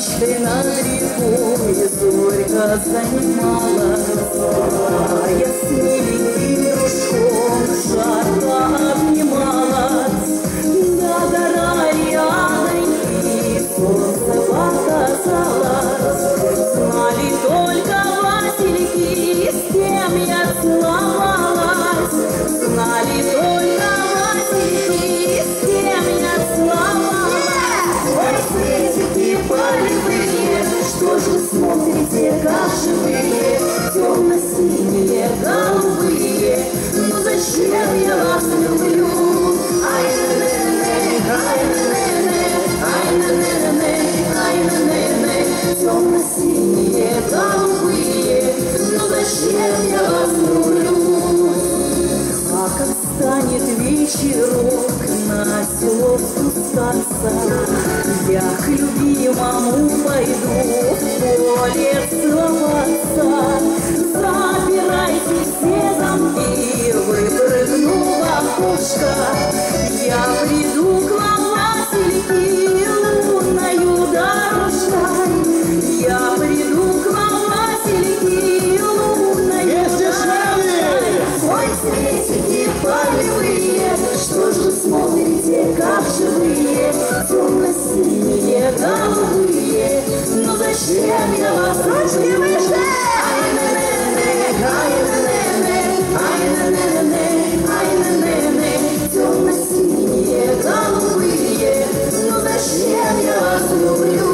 мечтой над рекой зорька занималась, а я с миленьким дружком жарко обнималась. Да гора рядоньки, солнце показалось, знали только Васильки, с кем я целовалась, знали только Васильки, с кем я целовалась. Ой, цветики полевые, что же смотрите, как живые, темно-синие, голубые, ну зачем я вас люблю? Темно-синие, голубые, ну зачем я вас люблю? А как станет вечерок на село спускаться, я к любимому пойду в поле целоваться. Запирайте все замки, выпрыгну в окошко, я приду к вам, Васильки, лунною дорожкой. Я приду к вам, Васильки, лунною дорожкой. Ой, цветики полевые, что же смотрите, как живые, темно-синие, голубые, ну зачем я вас люблю? Темно-синие, голубые, ну зачем я вас люблю?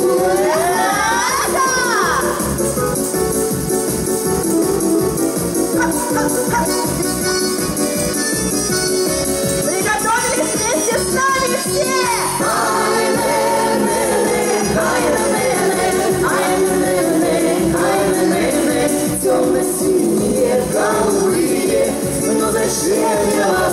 Приготовились вместе с нами все! Темно-синие, голубые, ну зачем я